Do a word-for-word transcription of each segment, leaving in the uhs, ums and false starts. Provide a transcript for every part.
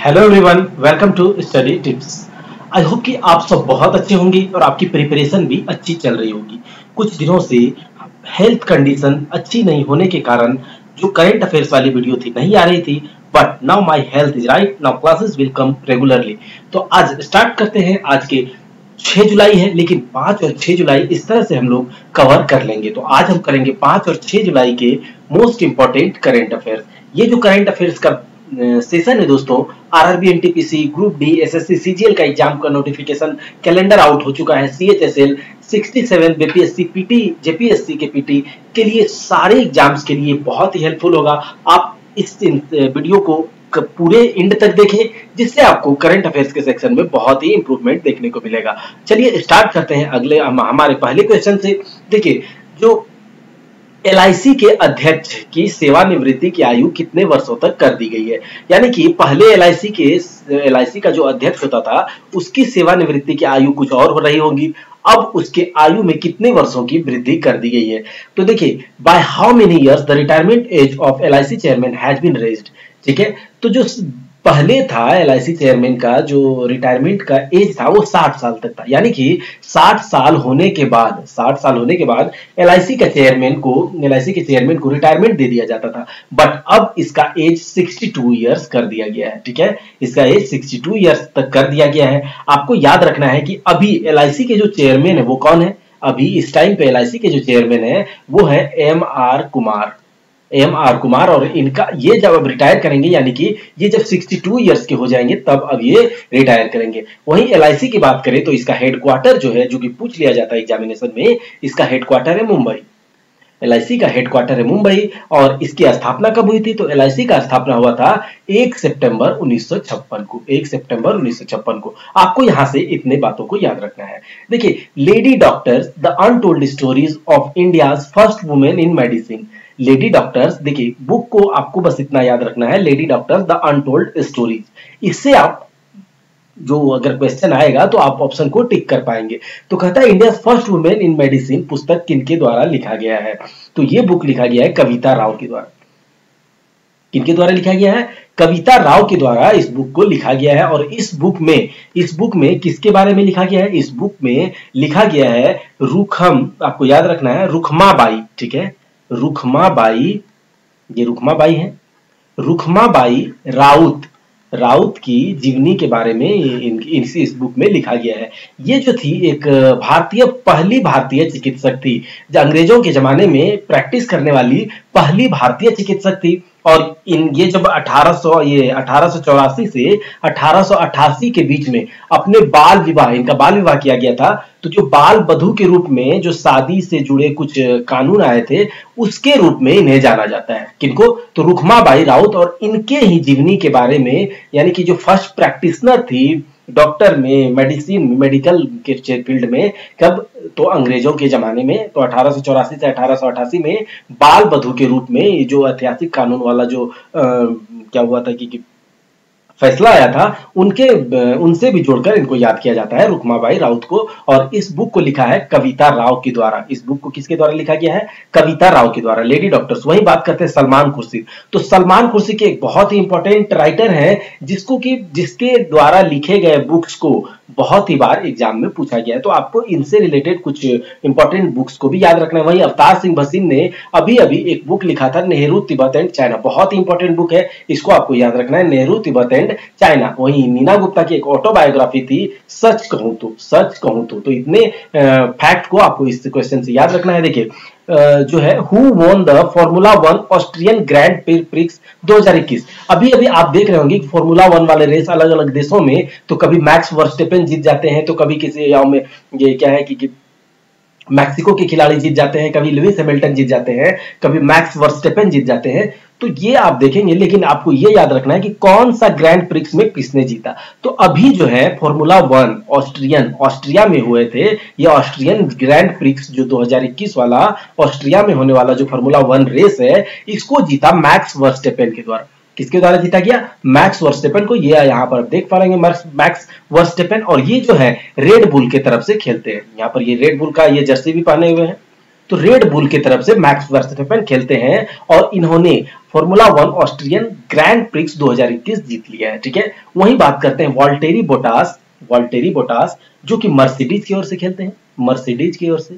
Hello everyone, welcome to study tips. I hope कि आप सब बहुत अच्छे होंगे और आपकी प्रिपरेशन भी अच्छी चल रही होगी। कुछ दिनों से हेल्थ कंडीशन अच्छी नहीं होने के कारण जो करंट अफेयर्स वाली वीडियो थी नहीं आ रही थी, but now my health is right, now classes will come regularly. तो आज स्टार्ट करते हैं। आज के छह जुलाई है, लेकिन पाँच और छह जुलाई इस तरह से हम लोग कवर कर लेंगे। तो आज हम करेंगे पाँच और छह जुलाई के मोस्ट इंपॉर्टेंट करंट अफेयर्स। ये जो करंट अफेयर्स का सेशन है दोस्तों, RRB, NTPC, group D, SSC, CGL का एग्जाम का नोटिफिकेशन कैलेंडर आउट हो चुका है। सीएचएसएल, सड़सठ, बीपीएससी, पीटी, जेपीएससी के पीटी के लिए सारे एग्जाम्स के लिए बहुत ही हेल्पफुल होगा। आप इस वीडियो को पूरे एंड तक देखें, जिससे आपको करंट अफेयर्स के सेक्शन में बहुत ही इंप्रूवमेंट देखने को मिलेगा। चलिए स्टार्ट करते हैं अगले हम, हमारे पहले क्वेश्चन से। देखिए, जो एलआईसी के अध्यक्ष की सेवानिवृत्ति की आयु कितने वर्षों तक कर दी गई है? यानी कि पहले एलआईसी के एलआईसी का जो अध्यक्ष होता था, उसकी सेवानिवृत्ति की आयु कुछ और हो रही होगी। अब उसके आयु में कितने वर्षों की वृद्धि कर दी गई है? तो देखिए, by how many years the retirement age of LIC chairman has been raised. ठीक है, तो जो पहले था एलआईसी चेयरमैन का जो रिटायरमेंट का एज था, वो साठ साल तक था। यानी कि साठ साल होने के बाद साठ साल होने के बाद एलआईसी का चेयरमैन को एलआईसी के चेयरमैन को रिटायरमेंट दे दिया जाता था। बट अब इसका एज बासठ इयर्स कर दिया गया है। ठीक है, इसका एज बासठ इयर्स तक कर दिया गया है। आपको याद रखना है कि अभी एलआईसी के जो चेयरमैन है वो कौन है? अभी इस टाइम पे एलआईसी के जो चेयरमैन है वो है M R Kumar M R Kumar. और इनका ये जब अब रिटायर करेंगे, यानी कि ये जब बासठ इयर्स के हो जाएंगे, तब अब ये रिटायर करेंगे। वहीं एलआईसी की बात करें तो इसका हेडक्वार्टर जो है, जो कि पूछ लिया जाता है एग्जामिनेशन में, इसका हेडक्वार्टर है मुंबई। एलआईसी का हेडक्वार्टर है मुंबई। और इसकी स्थापना कब हुई थी? तो एलआईसी का स्थापना हुआ था एक सितंबर उन्नीस सौ छप्पन को एक सितंबर उन्नीस सौ छप्पन को। आपको यहां से इतने बातों को याद रखना है। देखिए, lady doctors the untold stories of India's first women in medicine. Lady doctors, देखिए बुक को आपको बस इतना याद रखना है, lady doctors the untold stories. इससे आप जो अगर क्वेश्चन आएगा तो आप ऑप्शन को टिक कर पाएंगे। तो कहता है India first women in medicine पुस्तक किनके द्वारा लिखा गया है? तो ये बुक लिखा गया है कविता राव के द्वारा। किनके द्वारा लिखा गया है? कविता राव के द्वारा इस बुक को लिखा गया है। और इस बुक में इस बुक में किसके बारे में लिखा गया है? इस बुक में लिखा गया है रुखम, आपको याद रखना है, रुखमाबाई। ठीक है, रुखमाबाई, ये रुखमाबाई है, रुखमाबाई राउत राउत की जीवनी के बारे में इस, इस बुक में लिखा गया है। ये जो थी एक भारतीय पहली भारतीय चिकित्सक थी, जो अंग्रेजों के जमाने में प्रैक्टिस करने वाली पहली भारतीय चिकित्सक थी। और इन ये जब अठारह सौ ये अठारह सौ चौरासी से अठारह सौ अट्ठासी के बीच में अपने बाल विवाह इनका बाल विवाह किया गया था। तो जो बाल बधू के रूप में जो शादी से जुड़े कुछ कानून आए थे, उसके रूप में इन्हें जाना जाता है। किनको? तो रुखमाबाई राउत। और इनके ही जीवनी के बारे में, यानी कि जो फर्स्ट प्रैक्टिशनर थी डॉक्टर में, मेडिसिन मेडिकल के फील्ड में, कब? तो अंग्रेजों के जमाने में। तो अठारह सौ चौरासी से अठारह सौ अट्ठासी में बाल बधू के रूप में जो ऐतिहासिक कानून वाला जो आ, क्या हुआ था कि, कि फैसला आया था, उनके उनसे भी जोड़कर इनको याद किया जाता है, रुखमाबाई राउत को। और इस बुक को लिखा है कविता राव के द्वारा। इस बुक को किसके द्वारा लिखा गया है? कविता राव के द्वारा, लेडी डॉक्टर्स। वही बात करते हैं सलमान खुर्शीद। तो सलमान खुर्शीद के एक बहुत ही इंपॉर्टेंट राइटर हैं, जिसको कि जिसके द्वारा लिखे गए बुक्स को बहुत ही बार एग्जाम में पूछा गया है। तो आपको इनसे रिलेटेड कुछ इंपॉर्टेंट बुक्स को भी याद रखना है। वही अवतार सिंह भसीन ने अभी अभी एक बुक लिखा था, नेहरू, तिब्बत एंड चाइना। बहुत ही इंपॉर्टेंट बुक है, इसको आपको याद रखना है, नेहरू, तिब्बत एंड चाइना। वही नीना गुप्ता की एक ऑटोबायोग्राफी थी, सच कहूं तो सच कहूं तो तो इतने फैक्ट को आपको इस क्वेश्चन से याद रखना है। देखिए, जो है who won the formula one Austrian grand prix दो हज़ार इक्कीस। अभी अभी आप देख रहे होंगे कि फॉर्मूला वन वाले रेस अलग अलग देशों में, तो कभी मैक्स वर्स्टेपेन जीत जाते हैं, तो कभी किसी गांव में ये क्या है कि, कि मैक्सिको के खिलाड़ी जीत जाते हैं, कभी लुइस हैमिल्टन जीत जाते हैं, कभी मैक्स वर्स्टेपेन जीत जाते हैं। तो ये आप देखेंगे, लेकिन आपको ये याद रखना है कि कौन सा ग्रैंड प्रिक्स में किसने जीता। तो अभी जो है फॉर्मूला वन ऑस्ट्रियन ऑस्ट्रिया में हुए थे, ये ऑस्ट्रियन ग्रैंड प्रिक्स जो दो हज़ार इक्कीस वाला ऑस्ट्रिया में होने वाला जो फॉर्मूला वन रेस है, इसको जीता मैक्स वर्स्टेपेन के द्वारा। किसके द्वारा जीता गया? मैक्स वर्स्टेपेन को। ये यहाँ पर देख पा रहे हैं मैक्स वर्स्टेपेन। और ये जो है रेड बुल के तरफ से खेलते हैं। यहाँ पर ये रेड बुल का ये जर्सी भी पहने हुए हैं। तो रेड बुल की तरफ से मैक्स वर्स्टेपेन खेलते हैं और इन्होंने formula one Austrian grand prix दो हज़ार इक्कीस जीत लिया है। ठीक है, वहीं बात करते हैं वॉल्टेरी बोटास, वॉल्टेरी बोटास जो कि मर्सिडीज की ओर से खेलते हैं, मर्सिडीज की ओर से,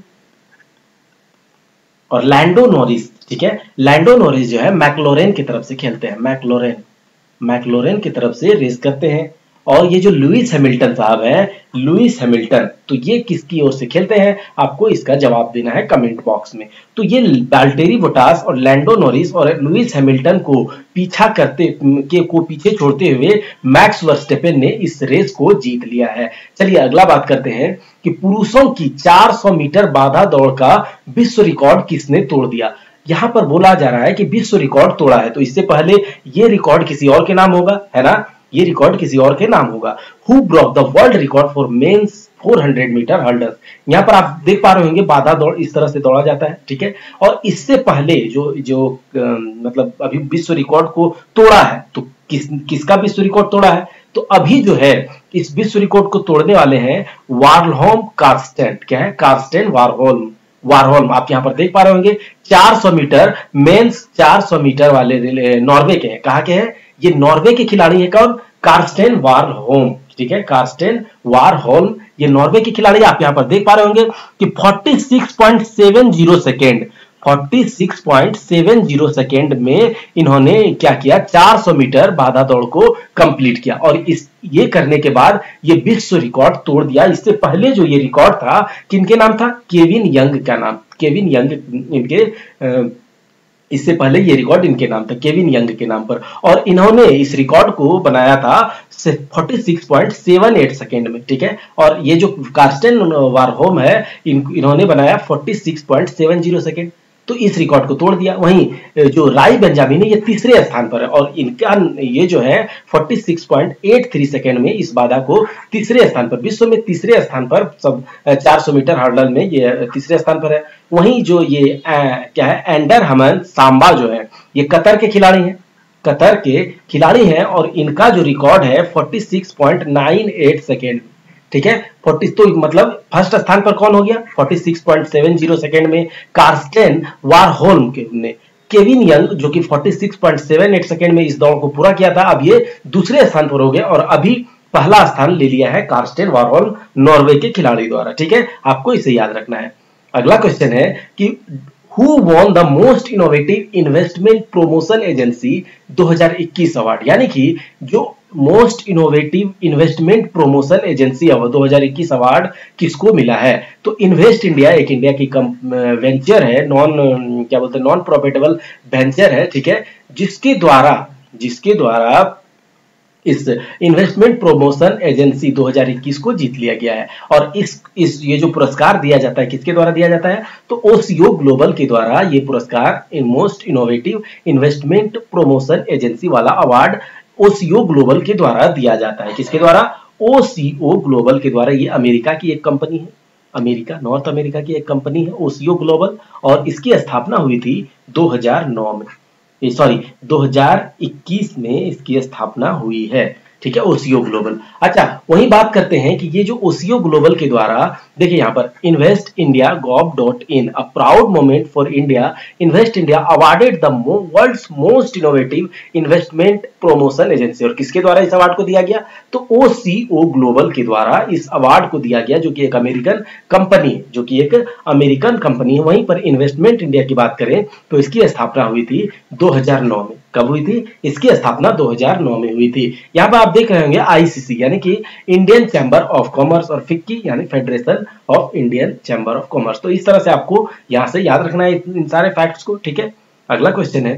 और लैंडो नॉरिस, ठीक है, लैंडो नॉरिस जो है मैक्लोरेन की तरफ से खेलते हैं, मैक्लोरेन मैक्लोरेन की तरफ से रेस करते हैं। और ये जो लुइस हैमिल्टन साहब हैं, लुइस हैमिल्टन, तो ये किसकी ओर से खेलते हैं, आपको इसका जवाब देना है कमेंट बॉक्स में। तो ये वॉल्टेरी बोटास और लैंडो नॉरिस और लुइस हैमिल्टन को पीछा करते के को पीछे छोड़ते हुए मैक्स वर्स्टेपेन ने इस रेस को जीत लिया है। चलिए अगला बात करते हैं कि पुरुषों की चार सौ मीटर बाधा दौड़ का विश्व रिकॉर्ड किसने तोड़ दिया। यहां पर बोला जा रहा है कि विश्व रिकॉर्ड तोड़ा है, तो इससे पहले ये रिकॉर्ड किसी और के नाम होगा, है ना, ये रिकॉर्ड किसी और के नाम होगा। Who broke the world record for men's चार सौ मीटर हर्डल। यहाँ पर आप देख पा रहे होंगे बाधा दौड़ इस तरह से दौड़ा जाता है, ठीक है। और इससे पहले जो जो आ, मतलब अभी विश्व रिकॉर्ड को तोड़ा है, तो किस किसका विश्व रिकॉर्ड तोड़ा है, तो अभी जो है इस विश्व रिकॉर्ड को तोड़ने वाले हैं वारहोल्म कार्स्टेन। क्या है, कार्स्टेन वारहोल्म, वारहोल्म आप यहां पर देख पा रहे होंगे। चार सौ मीटर मेंस चार सौ मीटर वाले नॉर्वे के हैं, कहां के हैं, ये नॉर्वे के खिलाड़ी है, कौन, कार्स्टेन वारहोल्म, ठीक है, कार्स्टेन वारहोल्म, ये नॉर्वे के खिलाड़ी आप यहां पर देख पा रहे होंगे कि छियालीस पॉइंट सात शून्य सेकंड छियालीस पॉइंट सात शून्य सेकंड में इन्होंने क्या किया, चार सौ मीटर बाधा दौड़ को कंप्लीट किया और इस ये करने के बाद ये विश्व रिकॉर्ड तोड़ दिया। इससे पहले जो ये रिकॉर्ड था किनके नाम था, केविन यंग का नाम, केविन यंग इनके आ, इससे पहले ये रिकॉर्ड इनके नाम था, केविन यंग के नाम पर, और इन्होंने इस रिकॉर्ड को बनाया था छियालीस पॉइंट सात आठ सेकंड में, ठीक है। और ये जो कार्स्टेन वारहोल्म है इन, इन्होंने बनाया छियालीस पॉइंट सात शून्य सेकंड, तो इस रिकॉर्ड को तोड़ दिया। वहीं जो राय बेंजामिन है ये तीसरे स्थान पर है और इनका ये जो है छियालीस पॉइंट आठ तीन सेकंड में इस बाधा को तीसरे स्थान पर, विश्व में तीसरे स्थान पर, सब चार सौ मीटर हर्डल में ये तीसरे स्थान पर है। वहीं जो ये आ, क्या है, एंडर हमन सांबा जो है ये कतर के खिलाड़ी हैं, कतर के खिलाड़ी हैं और इनका जो रिकॉर्ड है छियालीस पॉइंट नौ आठ सेकंड, ठीक है। चालीस तो मतलब फर्स्ट स्थान पर कौन हो गया, छियालीस पॉइंट सात शून्य सेकंड में कार्स्टेन वारहोल्म के ने केविन यंग जो कि छियालीस पॉइंट सात आठ सेकंड में इस दौड़ को पूरा किया था, अब ये दूसरे स्थान पर हो गए और अभी पहला स्थान ले लिया है कार्स्टेन वारहोल्म नॉर्वे के खिलाड़ी द्वारा, ठीक है, आपको इसे याद रखना है। अगला क्वेश्चन है कि Who won the most innovative investment promotion agency दो हज़ार इक्कीस अवार्ड, यानी कि जो most innovative investment promotion agency दो हज़ार इक्कीस अवार्ड किसको मिला है, तो इन्वेस्ट इंडिया एक इंडिया की वेंचर है, नॉन क्या बोलते हैं नॉन प्रॉफिटेबल वेंचर है, ठीक है, जिसके द्वारा जिसके द्वारा इस इन्वेस्टमेंट प्रोमोशन एजेंसी दो हज़ार इक्कीस को जीत लिया गया है। और इस इस ये जो पुरस्कार दिया जाता है किसके द्वारा दिया जाता है, तो ओसीओ ग्लोबल के द्वारा ये पुरस्कार most innovative investment promotion agency वाला अवार्ड ओसीओ ग्लोबल के द्वारा दिया जाता है। किसके द्वारा, ओसीओ ग्लोबल के द्वारा। ये अमेरिका की एक कंपनी है, अमेरिका नॉर्थ अमेरिका की एक कंपनी है ओसीओ ग्लोबल, और इसकी स्थापना हुई थी दो हज़ार नौ में, सॉरी दो हज़ार इक्कीस में इसकी स्थापना हुई है, ठीक है, ओसीओ ग्लोबल। अच्छा, वही बात करते हैं कि ये जो ओसीओ ग्लोबल के द्वारा, देखिए यहाँ पर Invest India gov dot in, a proud moment for India, Invest India awarded the world's most innovative investment promotion agency, और किसके द्वारा इस अवार्ड को दिया गया, तो ओसीओ ग्लोबल के द्वारा इस अवार्ड को दिया गया, जो कि एक अमेरिकन कंपनी है, जो कि एक अमेरिकन कंपनी है। वहीं पर इन्वेस्टमेंट इंडिया की बात करें तो इसकी स्थापना हुई थी दो हज़ार नौ में। कब हुई थी, इसकी स्थापना दो हज़ार नौ में हुई थी। यहाँ पर आप देख रहे होंगे आईसीसी यानी कि इंडियन चैम्बर ऑफ कॉमर्स और फिक्की यानी federation of Indian chamber of commerce. तो इस तरह से आपको यहाँ से याद रखना है इन सारे फैक्ट्स को, ठीक है। अगला क्वेश्चन है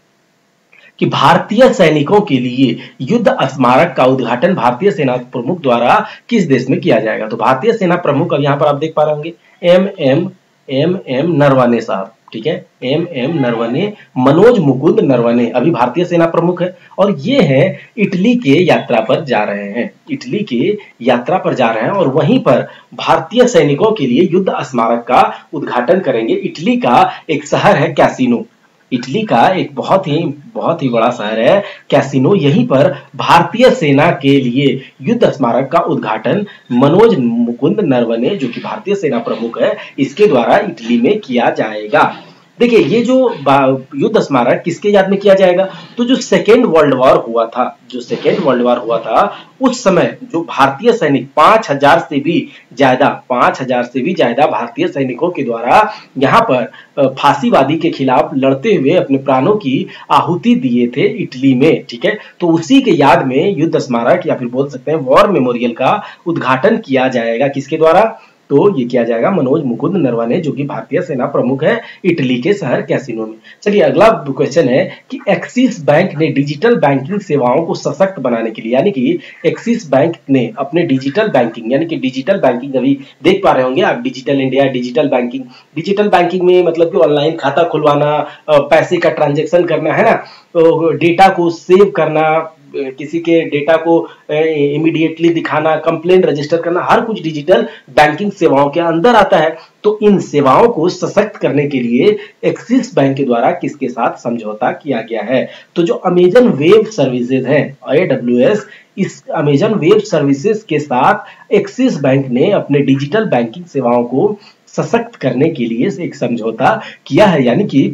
कि भारतीय सैनिकों के लिए युद्ध स्मारक का उद्घाटन भारतीय सेना प्रमुख द्वारा किस देश में किया जाएगा, तो भारतीय सेना प्रमुख, अब यहाँ पर आप देख पा रहे होंगे M M M M Naravane sahab, ठीक है, एम एम नरवणे, मनोज मुकुंद नरवणे अभी भारतीय सेना प्रमुख है और ये है इटली के यात्रा पर जा रहे हैं, इटली के यात्रा पर जा रहे हैं और वहीं पर भारतीय सैनिकों के लिए युद्ध स्मारक का उद्घाटन करेंगे। इटली का एक शहर है कैसिनो, इटली का एक बहुत ही बहुत ही बड़ा शहर है कैसिनो। यहीं पर भारतीय सेना के लिए युद्ध स्मारक का उद्घाटन मनोज मुकुंद नरवणे, जो कि भारतीय सेना प्रमुख है, इसके द्वारा इटली में किया जाएगा। देखिए, ये जो युद्ध स्मारक किसके याद में किया जाएगा, तो जो सेकेंड वर्ल्ड वॉर हुआ था, जो सेकेंड वर्ल्ड वॉर हुआ था उस समय जो भारतीय सैनिक पांच हजार से भी ज्यादा पांच हजार से भी ज्यादा भारतीय सैनिकों के द्वारा यहाँ पर फांसीवादी के खिलाफ लड़ते हुए अपने प्राणों की आहुति दिए थे इटली में, ठीक है। तो उसी के याद में युद्ध स्मारक या फिर बोल सकते हैं वॉर मेमोरियल का उद्घाटन किया जाएगा। किसके द्वारा, तो ये किया जाएगा मनोज मुकुंद नरवणे, जो कि भारतीय सेना प्रमुख है, इटली के शहर कैसिनो में। चलिए अगला क्वेश्चन है कि एक्सिस बैंक ने डिजिटल बैंकिंग सेवाओं को सशक्त बनाने के लिए, यानी कि एक्सिस बैंक ने अपने डिजिटल बैंकिंग, यानी कि डिजिटल बैंकिंग अभी देख पा रहे होंगे आप, digital India, digital banking. Digital banking में मतलब कि ऑनलाइन खाता खुलवाना, पैसे का ट्रांजेक्शन करना, है ना, तो डेटा को सेव करना, किसी के डेटा को इमीडिएटली दिखाना, कंप्लेंट रजिस्टर करना, हर कुछ डिजिटल बैंकिंग सेवाओं के अंदर आता है। तो इन सेवाओं को सशक्त करने के लिए एक्सिस बैंक के द्वारा किसके साथ समझौता किया गया है, तो जो अमेजन वेब सर्विसेज है, ए डब्ल्यू एस, इस अमेजन वेब सर्विसेज के साथ एक्सिस बैंक ने अपने डिजिटल बैंकिंग सेवाओं को सशक्त करने के लिए एक समझौता किया है, यानी कि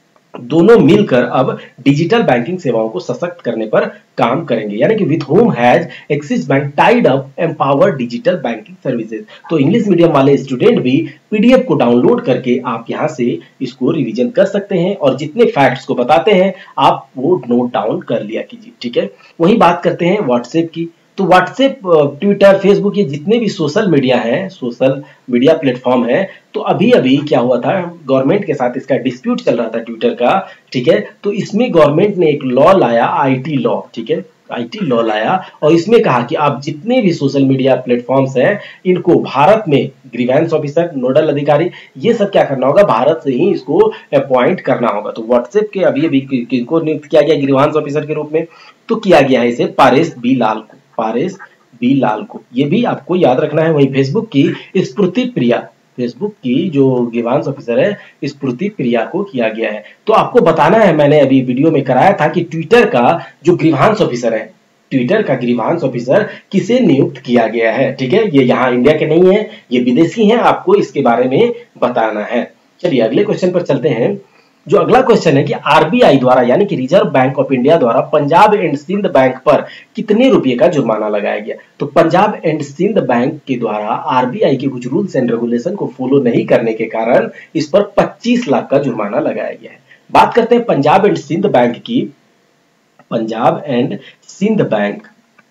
दोनों मिलकर अब डिजिटल बैंकिंग सेवाओं को सशक्त करने पर काम करेंगे, यानी कि with home has Axis bank tied up empower digital banking services. तो इंग्लिश मीडियम वाले स्टूडेंट भी पीडीएफ को डाउनलोड करके आप यहां से इसको रिवीजन कर सकते हैं और जितने फैक्ट्स को बताते हैं आप वो नोट डाउन कर लिया कीजिए, ठीक है। वही बात करते हैं व्हाट्सएप की। तो व्हाट्सएप, ट्विटर, फेसबुक, ये जितने भी सोशल मीडिया है, सोशल मीडिया प्लेटफॉर्म है, तो अभी अभी क्या हुआ था, गवर्नमेंट के साथ इसका डिस्प्यूट चल रहा था ट्विटर का, ठीक है। तो इसमें गवर्नमेंट ने एक लॉ लाया, आईटी लॉ, ठीक है, आईटी लॉ लाया और इसमें कहा कि आप जितने भी सोशल मीडिया प्लेटफॉर्म्स हैं इनको भारत में ग्रीवेंस ऑफिसर, नोडल अधिकारी, ये सब क्या करना होगा, भारत से ही इसको अपॉइंट करना होगा। तो व्हाट्सएप के अभी अभी किनको नियुक्त किया गया ग्रीवेंस ऑफिसर के रूप में, तो किया गया है इसे पारेश बी लाल को, पारेश बी लाल को, ये भी आपको याद रखना है। वही फेसबुक की स्फूर्ति प्रिया, फेसबुक की जो ग्रीवेंस ऑफिसर है स्फूर्ति प्रिया को किया गया है। तो आपको बताना है, मैंने अभी वीडियो में कराया था कि ट्विटर का जो ग्रीवेंस ऑफिसर है, ट्विटर का ग्रीवेंस ऑफिसर किसे नियुक्त किया गया है, ठीक है। ये यहाँ इंडिया के नहीं है, ये विदेशी हैं, आपको इसके बारे में बताना है। चलिए अगले क्वेश्चन पर चलते हैं। जो अगला क्वेश्चन है कि आरबीआई द्वारा, यानी कि रिजर्व बैंक ऑफ इंडिया द्वारा पंजाब एंड सिंध बैंक पर कितने रुपए का जुर्माना लगाया गया। तो पंजाब एंड सिंध बैंक के द्वारा आरबीआई के कुछ रूल्स एंड रेगुलेशन को फॉलो नहीं करने के कारण इस पर पच्चीस लाख का जुर्माना लगाया गया है। बात करते हैं पंजाब एंड सिंध बैंक की। Punjab and Sindh bank,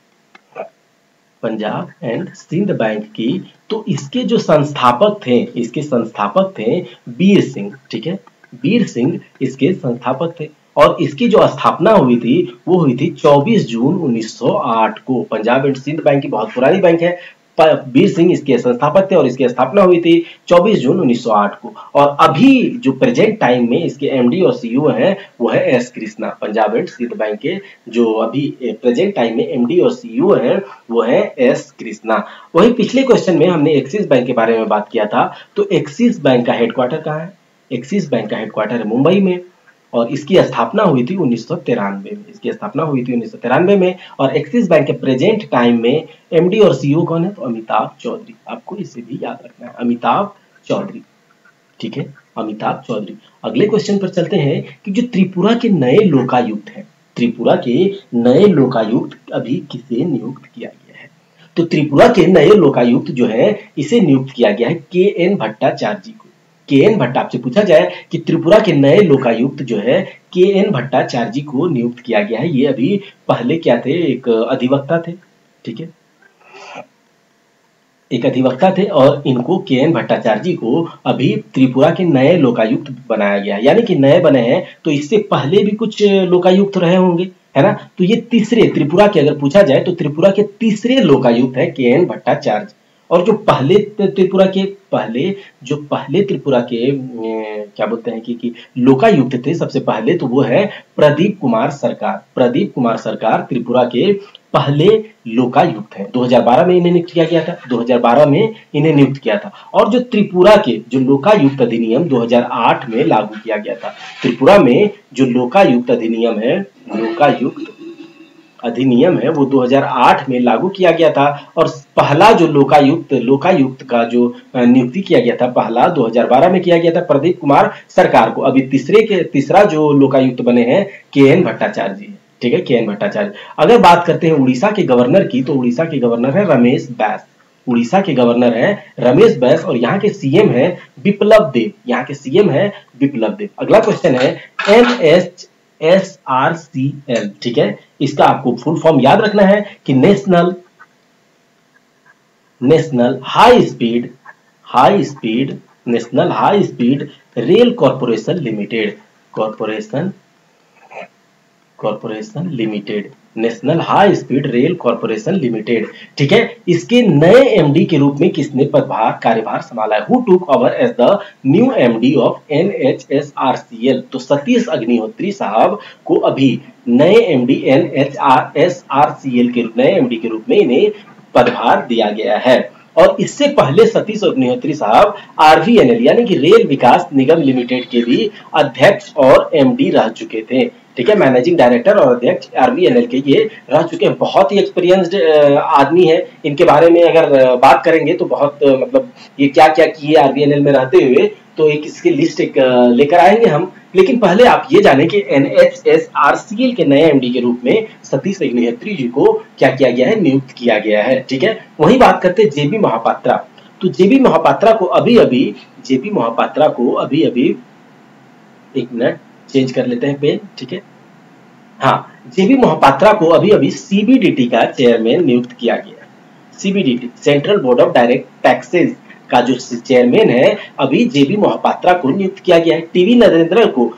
Punjab and Sindh bank की, तो इसके जो संस्थापक थे, इसके संस्थापक थे बीर सिंह, ठीक है, बीर सिंह इसके संस्थापक थे और इसकी जो स्थापना हुई थी वो हुई थी चौबीस जून उन्नीस सौ आठ को। पंजाब एंड सिंध बैंक की बहुत पुरानी बैंक है, बीर सिंह इसके संस्थापक थे और इसकी स्थापना हुई थी चौबीस जून उन्नीस सौ आठ को। और अभी जो प्रेजेंट टाइम में इसके एमडी और सीईओ हैं वो है S Krishna. Punjab and Sindh bank के जो अभी प्रेजेंट टाइम में एमडी और सीईओ हैं वो है एस कृष्णा। वही पिछले क्वेश्चन में हमने एक्सिस बैंक के बारे में बात किया था, तो एक्सिस बैंक का हेडक्वार्टर कहाँ है, एक्सिस बैंक का हेडक्वार्टर है मुंबई में और इसकी स्थापना हुई थी उन्नीस सौ तिरानवे में, इसकी स्थापना हुई थी उन्नीस सौ तिरानवे में। और एक्सिस बैंक के प्रेजेंट टाइम में एमडी और सीईओ कौन है, तो अमिताभ चौधरी, आपको इसे भी याद रखना है, अमिताभ चौधरी, ठीक है, अमिताभ चौधरी। अगले क्वेश्चन पर चलते हैं कि जो त्रिपुरा के नए लोकायुक्त हैं, त्रिपुरा के नए लोकायुक्त अभी किसे नियुक्त किया गया है। तो त्रिपुरा के नए लोकायुक्त जो है इसे नियुक्त किया गया है के एन भट्टाचार्य जी को। के एन भट्टा, आपसे पूछा जाए कि त्रिपुरा के नए लोकायुक्त जो है के एन भट्टाचार्य जी को नियुक्त किया गया है। ये अभी पहले क्या थे, एक अधिवक्ता थे, ठीक है, एक अधिवक्ता थे और इनको के एन भट्टाचार्य जी को अभी त्रिपुरा के नए लोकायुक्त बनाया गया है। यानी कि नए बने हैं तो इससे पहले भी कुछ लोकायुक्त रहे होंगे, है ना। तो ये तीसरे, त्रिपुरा के अगर पूछा जाए तो त्रिपुरा के तीसरे लोकायुक्त है के एन भट्टाचार्य। और जो पहले त्रिपुरा के पहले जो पहले त्रिपुरा के क्या बोलते हैं कि, कि लोकायुक्त थे सबसे पहले, तो वो है प्रदीप कुमार सरकार। प्रदीप कुमार सरकार त्रिपुरा के पहले लोकायुक्त हैं। दो हज़ार बारह में इन्हें नियुक्त किया गया था, दो हज़ार बारह में इन्हें नियुक्त किया था। और जो त्रिपुरा के जो लोकायुक्त अधिनियम दो हज़ार आठ में लागू किया गया था, त्रिपुरा में जो लोकायुक्त अधिनियम है, लोकायुक्त अधिनियम है वो दो हज़ार आठ में लागू किया गया था। और पहला जो लोकायुक्त लोकायुक्त का जो नियुक्ति किया गया था, पहला दो हज़ार बारह में किया गया था प्रदीप कुमार सरकार को। अभी तीसरे के तीसरा जो लोकायुक्त बने हैं के एन भट्टाचार्य जी, ठीक है, के एन भट्टाचार्य। अगर बात करते हैं उड़ीसा के गवर्नर की, तो उड़ीसा के गवर्नर है रमेश बैस। उड़ीसा के गवर्नर है रमेश बैस और यहाँ के सीएम है बिप्लब देव। यहाँ के सीएम है बिप्लब देव। अगला क्वेश्चन है N H S R C L, ठीक है, इसका आपको फुल फॉर्म याद रखना है कि national national high speed high speed national high speed rail corporation limited, corporation corporation limited, national high speed rail corporation limited, ठीक है। इसके नए एमडी के रूप में किसने पदभार कार्यभार संभाला है? Who took over as the new MD of N H S R C L? तो सतीश अग्निहोत्री साहब को अभी नए MD N H S R C L के नए एमडी के रूप में इन्हें पदभार दिया गया है। और इससे पहले सतीश अग्निहोत्री साहब आरवीएनएल यानी कि रेल विकास निगम लिमिटेड के भी अध्यक्ष और एमडी रह चुके थे, ठीक है, मैनेजिंग डायरेक्टर और अध्यक्ष आरवीएनएल के ये रह चुके हैं। बहुत ही एक्सपीरियंस्ड आदमी है। इनके बारे में अगर बात करेंगे तो बहुत मतलब ये क्या क्या किए आरवीएनएल में रहते हुए, तो एक इसकी लिस्ट एक लेकर आएंगे हम। लेकिन पहले आप ये जानें कि एनएचएसआरसीएल के नए एमडी के रूप में सतीश अग्निहोत्री जी को क्या किया गया है? नियुक्त किया गया है, ठीक है। वही बात करते हैं जेबी महापात्रा। तो जेबी महापात्रा को अभी अभी जेबी महापात्रा को अभी अभी एक मिनट चेंज कर लेते हैं पेन, ठीक है। हाँ, जेबी महापात्रा को अभी अभी सीबीडीटी का चेयरमैन नियुक्त किया गया। CBDT central board of direct taxes का जो चेयरमैन है अभी जेबी महापात्रा को नियुक्त किया गया है। टीवी नरेंद्र को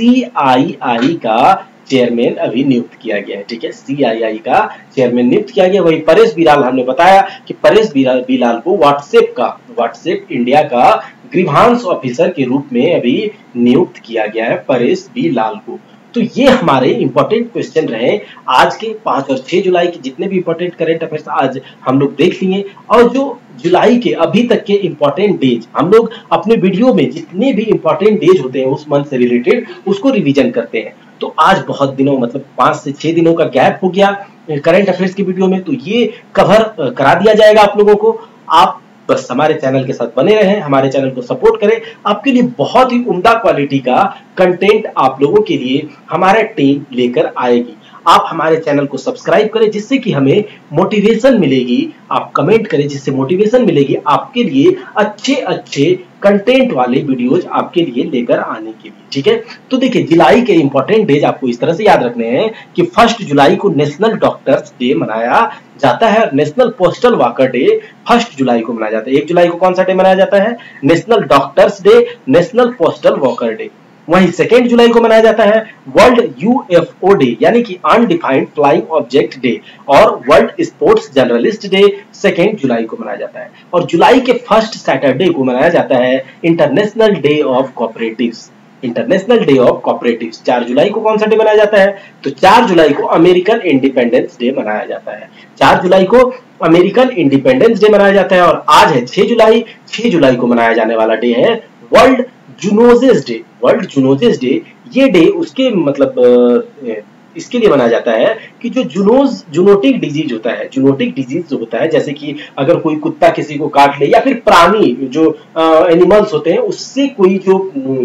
सीआईआई का चेयरमैन अभी नियुक्त किया गया है, ठीक है, सीआईआई का चेयरमैन नियुक्त किया गया। वही परेश बिराल, हमने बताया कि परेश बिराल को व्हाट्सएप का व्हाट्सएप इंडिया का ग्रीवांस ऑफिसर के रूप में अभी नियुक्त किया गया है परेश बिराल को। तो ये हमारे इंपॉर्टेंट क्वेश्चन रहे आज के पांच और छह जुलाई के। जितने भी इंपॉर्टेंट करंट अफेयर्स आज हम लोग देख लिए, और जो जुलाई के अभी तक के इंपॉर्टेंट डेज हम लोग अपने वीडियो में जितने भी इंपॉर्टेंट डेज होते हैं उस मंथ से रिलेटेड उसको रिवीजन करते हैं। तो आज बहुत दिनों मतलब पांच से छह दिनों का गैप हो गया करंट अफेयर्स की वीडियो में, तो ये कवर करा दिया जाएगा आप लोगों को। आप बस हमारे चैनल के साथ बने रहें, हमारे चैनल को सपोर्ट करें। आपके लिए बहुत ही उम्दा क्वालिटी का कंटेंट आप लोगों के लिए हमारा टीम लेकर आएगी। आप हमारे चैनल को सब्सक्राइब करें जिससे कि हमें मोटिवेशन मिलेगी। आप कमेंट करें जिससे मोटिवेशन मिलेगी आपके लिए अच्छे अच्छे कंटेंट वाले वीडियोज आपके लिए लेकर आने के लिए, ठीक है। तो देखिए जुलाई के इंपॉर्टेंट डेज आपको इस तरह से याद रखने हैं कि फर्स्ट जुलाई को नेशनल डॉक्टर्स डे मनाया जाता है। National postal worker day first जुलाई को मनाया जाता है। एक जुलाई को कौन सा डे मनाया जाता है? National doctors day, national postal worker day. वहीं सेकेंड जुलाई को मनाया जाता है वर्ल्ड यूएफओ डे यानी कि अनडिफाइंड फ्लाइंग ऑब्जेक्ट डे, और world sports journalist day second जुलाई को मनाया जाता है। और जुलाई के फर्स्ट सैटरडे को मनाया जाता है international day of cooperatives, international day of cooperatives. चार जुलाई को कौन सा डे मनाया जाता है? तो चार जुलाई को अमेरिकन इंडिपेंडेंस डे मनाया जाता है। चार जुलाई को अमेरिकन इंडिपेंडेंस डे मनाया जाता है। और आज है छह जुलाई, छह जुलाई को मनाया जाने वाला डे है world zoonosis day. World zoonosis day ये डे उसके मतलब इसके लिए मनाया जाता है कि जो जूनोज जूनोटिक डिजीज होता है, जूनोटिक डिजीज जो होता है, जैसे कि अगर कोई कुत्ता किसी को काट ले या फिर प्राणी जो एनिमल्स होते हैं उससे कोई जो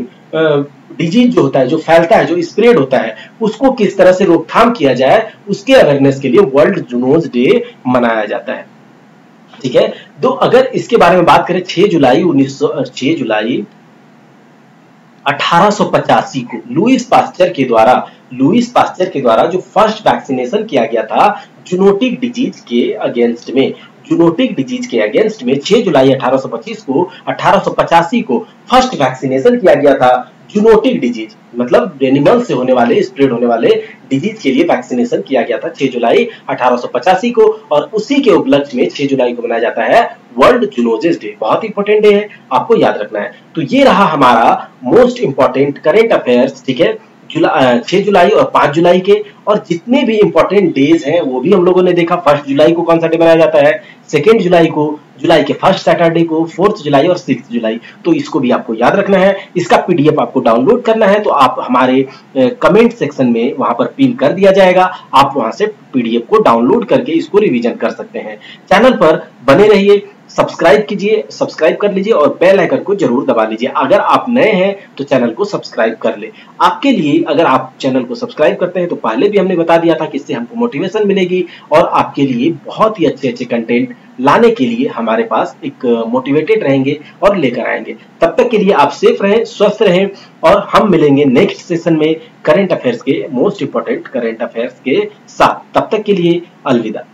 डिजीज जो होता है, जो फैलता है, जो स्प्रेड होता है, उसको किस तरह से रोकथाम किया जाए उसके अवेयरनेस के लिए वर्ल्ड जूनोज डे मनाया जाता है, ठीक है। तो अगर इसके बारे में बात करें छह जुलाई उन्नीस सौ छह जुलाई अठारह सौ पचासी को लुईस पास्चर के द्वारा लुईस पास्चर के द्वारा जो फर्स्ट वैक्सीनेशन किया गया था जूनोटिक डिजीज के अगेंस्ट में, जूनोटिक डिजीज के अगेंस्ट में छह जुलाई अठारह सौ पच्चीस को अठारह सौ पचासी को फर्स्ट वैक्सीनेशन किया गया था। जूनोटिक डिजीज मतलब एनिमल से होने वाले स्प्रेड होने वाले डिजीज के लिए वैक्सीनेशन किया गया था छह जुलाई अठारह सौ पचासी को, और उसी के उपलक्ष्य में छह जुलाई को मनाया जाता है वर्ल्ड जूनोसिस डे। बहुत इंपॉर्टेंट डे है, आपको याद रखना है। तो ये रहा हमारा मोस्ट इंपॉर्टेंट करेंट अफेयर्स, ठीक है, जुलाई छह जुलाई और पांच जुलाई के, और जितने भी इंपॉर्टेंट डेज हैं वो भी हम लोगों ने देखा। फर्स्ट जुलाई को कौन सा डे मनाया जाता है, सेकेंड जुलाई को, जुलाई के फर्स्ट सैटरडे को, फोर्थ जुलाई और सिक्स जुलाई। तो इसको भी आपको याद रखना है। इसका पीडीएफ आपको डाउनलोड करना है तो आप हमारे कमेंट सेक्शन में वहां पर पिन कर दिया जाएगा, आप वहां से पीडीएफ को डाउनलोड करके इसको रिवीजन कर सकते हैं। चैनल पर बने रहिए, सब्सक्राइब कीजिए, सब्सक्राइब कर लीजिए और बेल आइकन को जरूर दबा लीजिए। अगर आप नए हैं तो चैनल को सब्सक्राइब कर ले। आपके लिए अगर आप चैनल को सब्सक्राइब करते हैं तो पहले भी हमने बता दिया था कि इससे हमको मोटिवेशन मिलेगी और आपके लिए बहुत ही अच्छे अच्छे कंटेंट लाने के लिए हमारे पास एक मोटिवेटेड रहेंगे और लेकर आएंगे। तब तक के लिए आप सेफ रहें, स्वस्थ रहें और हम मिलेंगे नेक्स्ट सेशन में करंट अफेयर्स के, मोस्ट इंपोर्टेंट करंट अफेयर्स के साथ। तब तक के लिए अलविदा।